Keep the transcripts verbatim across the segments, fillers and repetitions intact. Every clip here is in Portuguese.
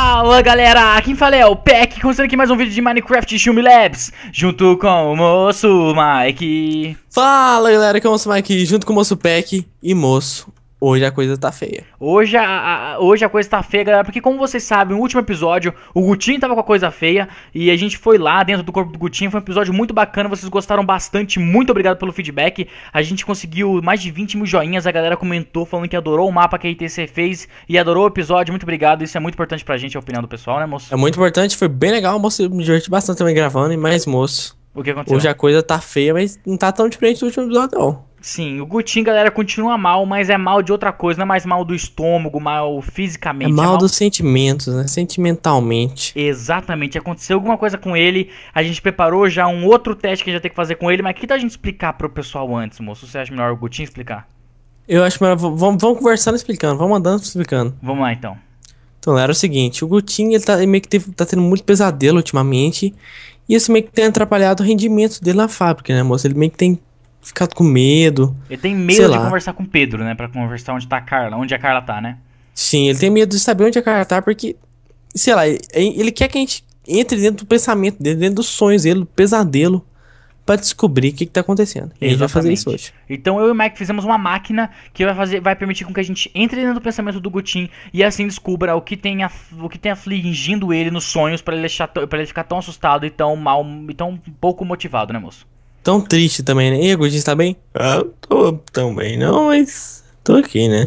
Fala galera, quem fala é o Peck, começando aqui mais um vídeo de Minecraft Shumi Labs, junto com o moço Mike. Fala galera, aqui é o moço Mike, junto com o moço Peck e moço. Hoje a coisa tá feia. Hoje a, a, hoje a coisa tá feia, galera, porque como vocês sabem, no último episódio o Gutinho tava com a coisa feia e a gente foi lá dentro do corpo do Gutinho. Foi um episódio muito bacana, vocês gostaram bastante, muito obrigado pelo feedback. A gente conseguiu mais de vinte mil joinhas, a galera comentou falando que adorou o mapa que a I T C fez e adorou o episódio, muito obrigado. Isso é muito importante pra gente, a opinião do pessoal, né, moço? É muito importante, foi bem legal, moço, eu me diverti bastante também gravando, mas moço, O que aconteceu? hoje a coisa tá feia, mas não tá tão diferente do último episódio não. Sim, o Gutinho, galera, continua mal, mas é mal de outra coisa, não é mais mal do estômago, mal fisicamente. É é mal mal dos sentimentos, né, sentimentalmente. Exatamente, aconteceu alguma coisa com ele, a gente preparou já um outro teste que a gente vai ter que fazer com ele, mas que tal a gente explicar pro pessoal antes, moço? Você acha melhor o Gutinho explicar? Eu acho melhor, vamos, vamos conversando explicando, vamos andando explicando. Vamos lá, então. Então, era o seguinte, o Gutinho, ele tá ele meio que teve, tá tendo muito pesadelo ultimamente, e isso meio que tem atrapalhado o rendimento dele na fábrica, né, moço? Ele meio que tem ficado com medo. Ele tem medo sei de lá. conversar com o Pedro, né, pra conversar onde tá a Carla, onde a Carla tá, né? Sim, ele tem medo de saber onde a cara tá, porque, sei lá, ele, ele quer que a gente entre dentro do pensamento dele, dentro dos sonhos dele, do pesadelo, pra descobrir o que que tá acontecendo. E a gente vai fazer isso hoje. Então eu e o Mike fizemos uma máquina que vai fazer, vai permitir com que a gente entre dentro do pensamento do Gutinho e assim descubra o que tem, af, o que tem afligindo ele nos sonhos pra ele, deixar, pra ele ficar tão assustado e tão mal, e tão pouco motivado, né, moço? Tão triste também, né? E aí, Gutinho, tá bem? Ah, tô tão bem não, mas tô aqui, né?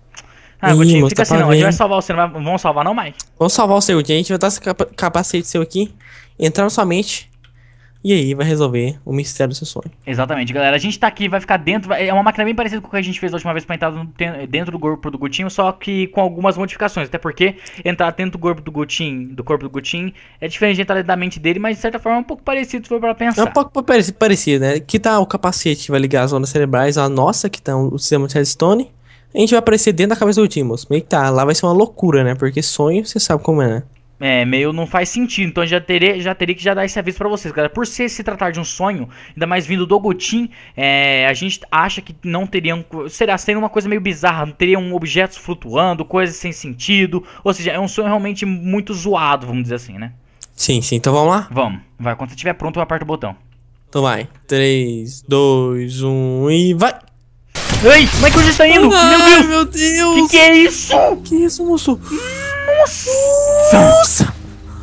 Ah, Ih, Gutinho, moço, fica tá assim pra não, a gente ver. vai salvar você, não vai, vamos salvar não, Mike? Vamos salvar o seu, Gutinho. A gente vai dar esse capa capacete seu aqui, entrar na sua mente, e aí vai resolver o mistério do seu sonho. Exatamente, galera, a gente tá aqui, vai ficar dentro, vai- é uma máquina bem parecida com o que a gente fez a última vez pra entrar no- ten- dentro do corpo do Gutinho, só que com algumas modificações, até porque entrar dentro do corpo do Gutinho, do corpo do Gutinho, é diferente de entrar dentro da mente dele, mas de certa forma é um pouco parecido se for pra É pensar. um pouco parecido, parecido, né? Aqui tá o capacete que vai ligar as ondas cerebrais, a nossa, que tá o sistema de redstone. A gente vai aparecer dentro da cabeça do Gutinho, moço. Meio que tá, lá vai ser uma loucura, né? Porque sonho, você sabe como é, né? É, meio não faz sentido, então já teria, já teria que já dar esse aviso pra vocês, galera. Por ser se tratar de um sonho, ainda mais vindo do Gutinho, é, a gente acha que não teriam, será seria uma coisa meio bizarra, não teriam objetos flutuando, coisas sem sentido, ou seja, é um sonho realmente muito zoado, vamos dizer assim, né? Sim, sim. Então vamos lá? Vamos, vai, quando você estiver pronto eu aperto o botão. Então vai. três, dois, um e vai! Ei, como é que hoje está indo? Ai, Meu Deus, meu Deus! que que é isso? Que isso, moço? Nossa! Nossa!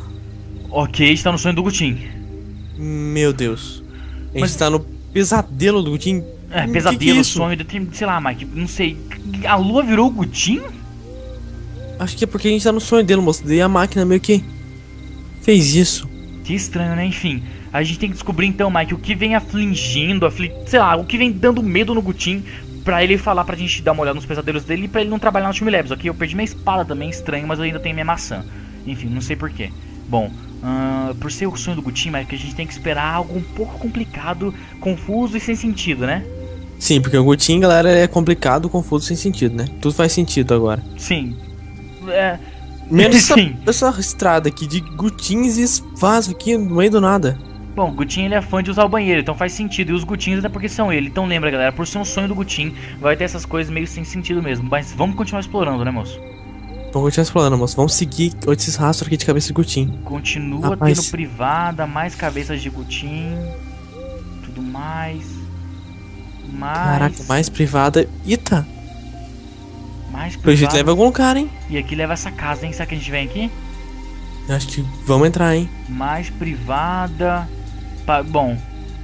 Ok, está no sonho do Gutinho. Meu Deus. A gente Mas- tá no pesadelo do Gutinho. É, Que pesadelo, que é isso? sonho, de- sei lá, Mike, não sei. A lua virou o Gutinho? Acho que é porque a gente tá no sonho dele, moço. Daí a máquina meio que fez isso. Que estranho, né? Enfim, a gente tem que descobrir então, Mike, o que vem afligindo, afli... sei lá, o que vem dando medo no Gutinho, pra ele falar pra gente dar uma olhada nos pesadelos dele e pra ele não trabalhar no Shumi Labs, ok? Eu perdi minha espada também, estranho, mas eu ainda tenho minha maçã. Enfim, não sei porquê. Bom, ahn, por ser o sonho do Gutinho, Mike, a gente tem que esperar algo um pouco complicado, confuso e sem sentido, né? Sim, porque o Gutinho, galera, é complicado, confuso, sem sentido, né? Tudo faz sentido agora. Sim. É... Menos essa, Sim. essa estrada aqui de Gutinhos e espaço aqui no meio do nada. Bom, o Gutinho ele é fã de usar o banheiro, então faz sentido. E os Gutinhos até porque são ele. Então lembra, galera, por ser um sonho do Gutinho, vai ter essas coisas meio sem sentido mesmo. Mas vamos continuar explorando, né, moço? Vamos continuar explorando, moço. Vamos seguir esses rastros aqui de cabeça de Gutinho. Continua Rapaz. tendo privada, mais cabeças de Gutinho, tudo mais. Mais. Caraca, mais privada. Eita, mais pelo jeito privada. leva a algum lugar, hein? E aqui leva essa casa, hein? Será que a gente vem aqui? Eu acho que vamos entrar, hein? Mais privada. Pa- Bom.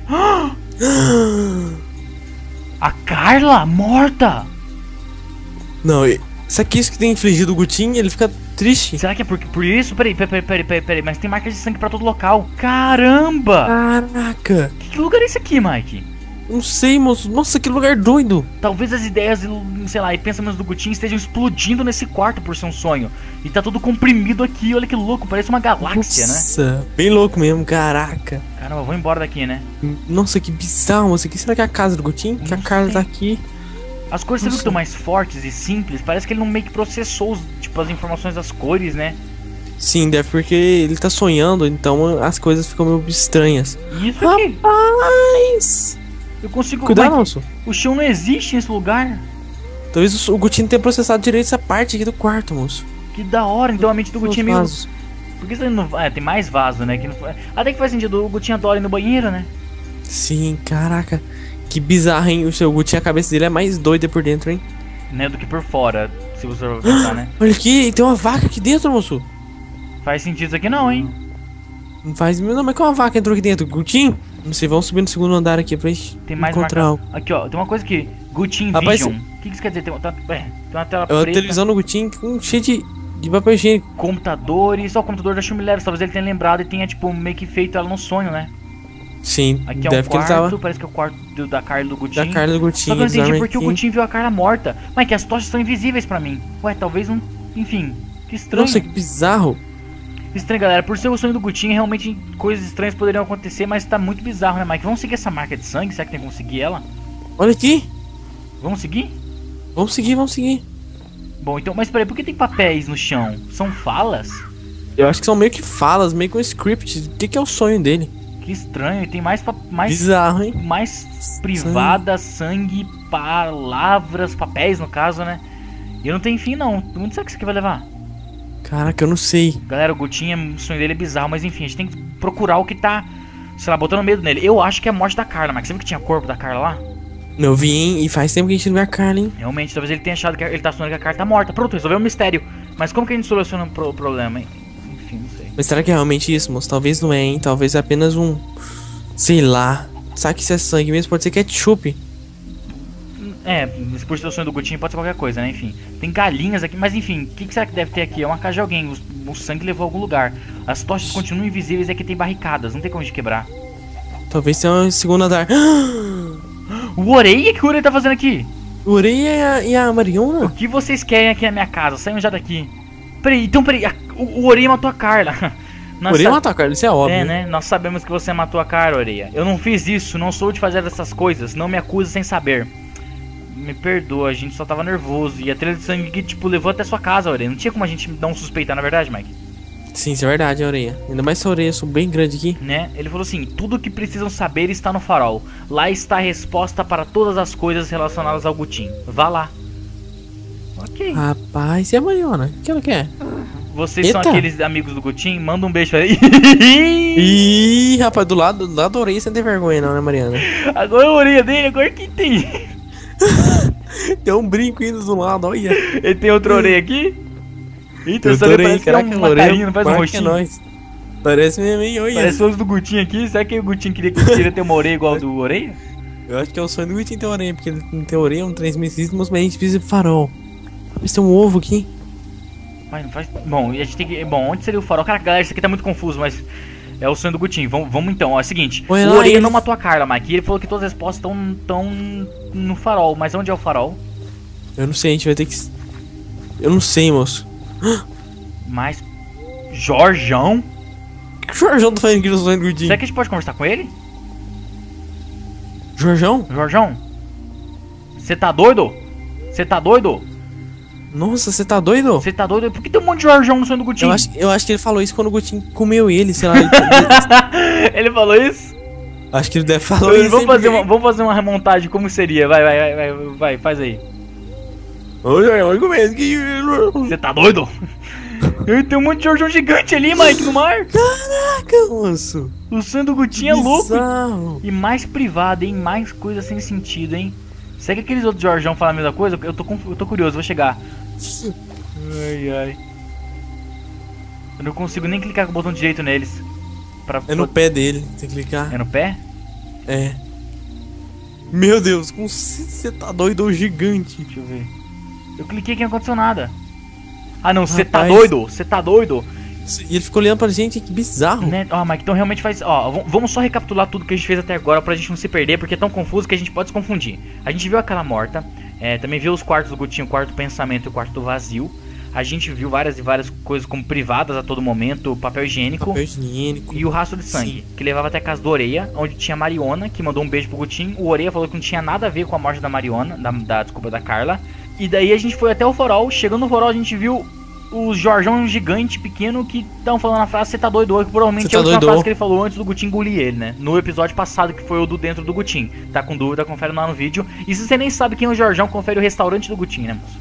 A Carla morta! Não, e- será que isso que tem infligido o Gutinho? Ele fica triste. Será que é por, por isso? Peraí, peraí, peraí, peraí, peraí, mas tem marcas de sangue pra todo local. Caramba! Caraca, Que, que lugar é esse aqui, Mike? não sei, moço. Nossa, que lugar doido. Talvez as ideias, sei lá, e pensamentos do Gutinho estejam explodindo nesse quarto por ser um sonho. E tá tudo comprimido aqui, olha que louco, parece uma galáxia, né? Nossa, bem louco mesmo, caraca. Caramba, eu vou embora daqui, né? Nossa, que bizarro, moço. Aqui será que é a casa do Gutinho? Que a Não Carla sei. tá aqui. As cores, você viu que Nossa. estão mais fortes e simples? Parece que ele não meio que processou, os- tipo, as informações das cores, né? Sim, deve porque ele tá sonhando, então as coisas ficam meio estranhas. E isso aqui, Rapaz! eu consigo... Cuidado, Mike, moço. o chão não existe nesse lugar. Talvez o Gutinho tenha processado direito essa parte aqui do quarto, moço. Que da hora, então a mente do Gutinho é meio... Vasos. Por que você não... É, tem mais vaso, né? Que não... Até que faz sentido, o Gutinho adora ir no banheiro, né? Sim, caraca. Que bizarro, hein? O seu Gutinho, a cabeça dele é mais doida por dentro, hein? Né, do que por fora, se você for pensar, né? Olha aqui, tem uma vaca aqui dentro, moço. Faz sentido isso aqui não, hein? Não faz... Não, mas que uma vaca entrou aqui dentro? Gutinho? Não sei, vamos subir no segundo andar aqui pra gente Tem mais encontrar marca... algo. Aqui, ó, tem uma coisa aqui. Gutinho Rapaz, Vision. O que, que isso quer dizer? Tem, uma- tá- é, tem uma tela É uma preta, televisão no Gutinho com cheio de, de papel higiênico. computadores. Ó, o computador da Shumilevs. Talvez ele tenha lembrado e tenha, tipo, meio que feito ela no sonho, né? Sim, Aqui é deve um que ele quarto, tava parece que é o quarto do- da Carla e do Gutinho. da Carla do Só Gutinho. que eu não eles entendi dormem porque o aqui. Gutinho viu a Carla morta. Mas que as tochas são invisíveis pra mim. Ué, talvez não... Enfim, que estranho. Nossa, que bizarro. Estranho, galera. Por ser o sonho do Gutinho, realmente coisas estranhas poderiam acontecer, mas tá muito bizarro, né, Mike? Vamos seguir essa marca de sangue? Será que tem como seguir ela? Olha aqui. Vamos seguir? Vamos seguir, vamos seguir. Bom, então, mas peraí, por que tem papéis no chão? São falas? Eu acho que são meio que falas, meio que um script. O que, que é o sonho dele? Que estranho, e tem mais, pa- mais, Bizarro, hein? mais privada, sangue, palavras, papéis no caso, né? E eu não tenho fim não, onde será que isso aqui vai levar? Caraca, eu não sei. Galera, o Gutinho, o sonho dele é bizarro, mas enfim, a gente tem que procurar o que tá, sei lá, botando medo nele. Eu acho que é a morte da Carla, mas você viu que tinha corpo da Carla lá? Eu vi, hein? E faz tempo que a gente não vê a Carla, hein? Realmente, talvez ele tenha achado que ele tá sonhando que a Carla tá morta. Pronto, resolveu o mistério. Mas como que a gente soluciona o pro- problema, hein? Enfim, não sei. Mas será que é realmente isso, moço? Talvez não é, hein? Talvez é apenas um... Sei lá. Sabe que isso é sangue mesmo? Pode ser ketchup. É, por ser o sonho do Gutinho pode ser qualquer coisa, né? Enfim. Tem galinhas aqui, mas enfim, o que, que será que deve ter aqui? É uma casa de alguém, o, o sangue levou a algum lugar. As tochas continuam invisíveis e aqui tem barricadas, não tem como a gente quebrar. Talvez tenha um segundo andar. O Oreia, o que o Oreia tá fazendo aqui? O Orelha e a, e a O Mariona? que vocês querem aqui na minha casa? Saiam já daqui. Peraí, então peraí, a- o, o Oreia matou a Carla. O Nós Orelha sa- matou a Carla, isso é óbvio. É, né? Nós sabemos que você matou a Carla, Oreia. Eu não fiz isso, não sou de fazer essas coisas, não me acuse sem saber. Me perdoa, a gente só tava nervoso. E a trilha de sangue que, tipo, levou até sua casa, Oreia. Não tinha como a gente não suspeitar, na verdade, Mike? Sim, isso é verdade, a Orelha. Ainda mais essa orelha, eu sou bem grande aqui. Né? Ele falou assim: tudo o que precisam saber está no farol. Lá está a resposta para todas as coisas relacionadas ao Gutinho. Vá lá. Ok. Rapaz, e a Mariona? O que ela quer? Vocês são Eita. aqueles amigos do Gutinho? Manda um beijo pra ele. Ih, rapaz, do lado, do lado da orelha você não tem vergonha não, né, Mariana? Agora a orelha dele, agora que tem. Tem um brinco indo do lado, olha. Ele tem outra orelha aqui? Eita, Eu essa adorei, orelha parece que é caraca, uma orelha, carinha, não faz um marca rostinho. nós. Parece mesmo, hein, olha. Parece o osso do Gutinho aqui. Será que o Gutinho queria, queria ter uma orelha igual a do orelha? Eu acho que é o sonho do Gutinho ter orelha, porque ele não tem orelha, não transmissíssimo, mas a gente precisa de farol. Rapaz, tem um ovo aqui. Mas não faz... Bom, e a gente tem que... Bom, onde seria o farol? Cara, galera, isso aqui tá muito confuso, mas... É o sonho do Gutinho. Vamos, vamos então, ó, é o seguinte. Olha o lá, Orelha ele- não matou a Carla, Mike. E ele falou que todas as respostas estão tão no farol. Mas onde é o farol? Eu não sei, a gente vai ter que... Eu não sei, moço. Mas... Jorjão? O que o Jorjão tá fazendo aqui no sonho do Gutinho? Será que a gente pode conversar com ele? Jorjão? Jorjão? Você tá doido? Você tá doido? Nossa, você tá doido? Você tá doido? Por que tem um monte de Jorjão no sonho do Gutinho? Eu acho, eu acho que ele falou isso quando o Gutinho comeu ele, sei lá. Ele, Ele falou isso? acho que ele deve falar isso. Vamos hein, fazer, porque- uma, vamos fazer uma remontagem, como seria? Vai, vai, vai, vai, vai, faz aí. Ô, Jorjão, eu começo que... Você tá doido? Ei, tem um monte de Jorjão gigante ali, Mike, no mar. Caraca, moço. O sonho do Gutinho é louco. Bizarro. E mais privado, hein? Mais coisa sem sentido, hein? Será que aqueles outros Jorjão falam a mesma coisa? Eu tô, conf- eu tô curioso, vou chegar. Ai, ai. Eu não consigo nem clicar com o botão direito neles. Pra... É no pé dele, tem que clicar. É no pé? É. Meu Deus, como você tá doido, ô gigante. Deixa eu ver. Eu cliquei aqui e não aconteceu nada. Ah não, você tá Rapaz. doido? Você tá doido? E ele ficou olhando pra gente, que bizarro. Né? Ó, Mike, então realmente faz... Ó, v- vamos só recapitular tudo que a gente fez até agora pra gente não se perder, porque é tão confuso que a gente pode se confundir. A gente viu aquela morta, é, também viu os quartos do Gutinho, o quarto do pensamento e o quarto do vazio. A gente viu várias e várias coisas como privadas a todo momento, papel higiênico Papel higiênico. e o rastro de sangue, Sim. que levava até a casa do Oreia, onde tinha a Mariona, que mandou um beijo pro Gutinho. O Oreia falou que não tinha nada a ver com a morte da Mariona, da, da desculpa, da Carla. E daí a gente foi até o farol, chegando no farol a gente viu o Jorjão gigante, pequeno, que estão falando a frase "você tá doido", que provavelmente Cê é a tá última doido? frase que ele falou antes do Gutinho engolir ele, né? No episódio passado, que foi o do dentro do Gutinho. Tá com dúvida, confere lá no vídeo. E se você nem sabe quem é o Jorjão, confere o restaurante do Gutinho, né, moço?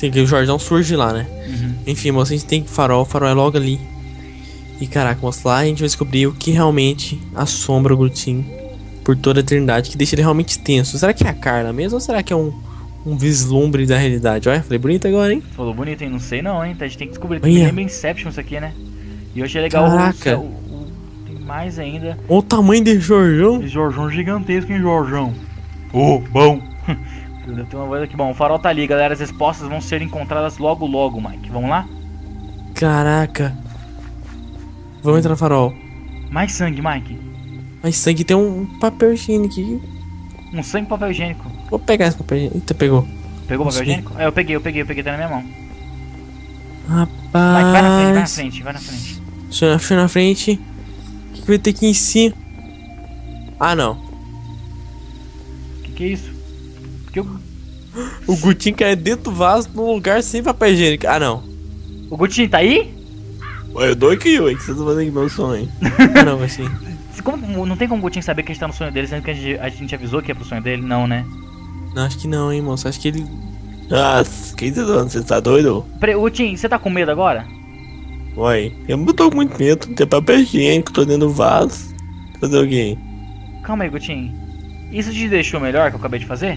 Tem que o Jorjão surge lá, né? Uhum. Enfim, moço, a gente tem que farol, o farol é logo ali. E caraca, moço, lá a gente vai descobrir o que realmente assombra o Gutin por toda a eternidade, que deixa ele realmente tenso. Será que é a Carla mesmo ou será que é um, um vislumbre da realidade? Olha, falei bonito agora, hein? Falou bonito, hein? Não sei não, hein? A gente tem que descobrir. Olha. Me lembra Inception isso aqui, né? E eu achei legal. Caraca. O, o, o, tem mais ainda. Olha o tamanho desse Jorjão. Esse Jorjão gigantesco, hein, Jorjão? Ô, oh, bom. Tem uma voz aqui. Bom, o farol tá ali, galera. As respostas vão ser encontradas logo, logo, Mike. Vamos lá? Caraca. Vamos entrar no farol. Mais sangue, Mike. Mas sangue tem um papel higiênico aqui. Um sangue e papel higiênico. Vou pegar esse papel higiênico. Eita, pegou. Pegou o papel Consegui. higiênico? É, eu peguei, eu peguei, eu peguei, tá na minha mão. Rapaz. Mike, vai na frente, vai na frente, vai na frente. Deixa eu na, deixa eu na frente. O que, que vai ter aqui em cima? Ah, não. Que que é isso? Que eu... O Gutin caiu dentro do vaso num lugar sem papel higiênico. Ah, não. O Gutinho tá aí? Ué, eu dou aqui, ué, que vocês estão fazendo aqui meu sonho. Ah, não, vai sim. Como, não tem como o Gutinho saber que a gente tá no sonho dele, sendo que a gente, a gente avisou que é pro sonho dele? Não, né? Não, acho que não, hein, moço. Acho que ele. Nossa, que vocês estão? Você tá doido? Peraí, Gutinho, você tá com medo agora? Ué, eu não tô com muito medo. Tem papel higiênico, tô dentro do vaso. Fazer o quê? Calma aí, Gutinho. Isso te deixou melhor que eu acabei de fazer?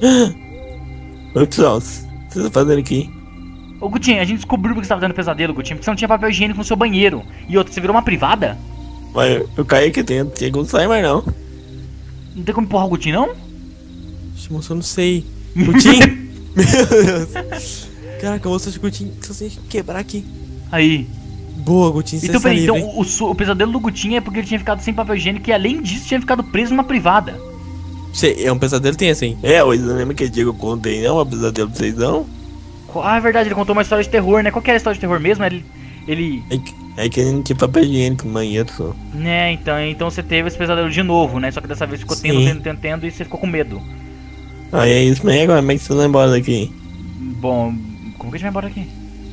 Ô, pessoal, o que vocês estão fazendo aqui? Ô, Gutinho, a gente descobriu porque você tava tendo pesadelo, Gutinho, porque você não tinha papel higiênico no seu banheiro. E outra, você virou uma privada? Ué, eu caí aqui dentro, não tinha como sair mais não. Não tem como empurrar o Gutinho, não? Ixi, moço, eu não sei. Gutin? Meu Deus. Caraca, moço, acho que o Gutin. Só sei quebrar aqui. Aí. Boa, Gutin, você Então, está peraí, livre, então hein? o, o, o pesadelo do Gutinho é porque ele tinha ficado sem papel higiênico e além disso tinha ficado preso numa privada. Cê- É um pesadelo tenso, hein? É, hoje não lembra que dia que eu contei, não? Uma pesadelo pra vocês, não? Ah, é verdade, ele contou uma história de terror, né? Qual que era a história de terror mesmo? Ele... ele... É que, é que ele não tinha papel higiênico no banheiro, só. Né, então, então você teve esse pesadelo de novo, né? Só que dessa vez ficou tendo, Sim. tendo, tendo, tendo e você ficou com medo. Aí é isso mesmo, como é que vocês vão embora daqui? Bom, como que a gente vai embora daqui?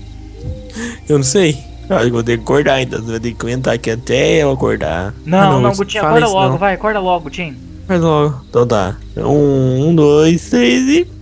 Eu não sei. Ah, eu vou ter que acordar, então você vai ter que comentar aqui até eu acordar. Não, Ah, não, não, não isso- Gutinho, fala acorda isso logo, não. vai, acorda logo, Gutinho. Faz logo. Então tá. Um, dois, três e.